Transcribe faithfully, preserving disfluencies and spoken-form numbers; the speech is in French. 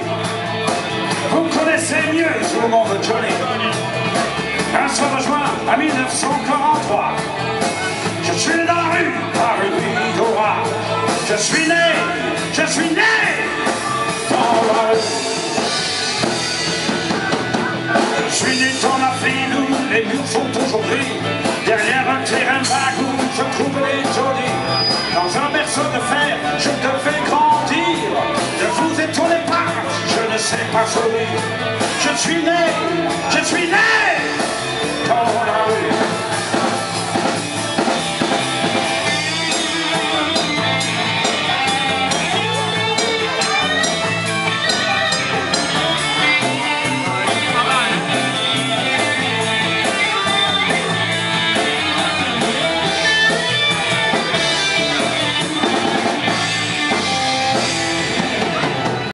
Vous me connaissez mieux sous le nom de Johnny. Un soir de juin à mille neuf cent quarante-trois, je suis né dans la rue par une nuit d'orage. Je suis né, je suis né dans la rue. Je suis né dans la ville où les murs sont toujours gris, derrière un terrain vague où je trouve les jolis. Dans un berceau de fer, je devais grandir. Ne vous étonnez pas, je ne sais pas sourire. Je suis né, je suis né.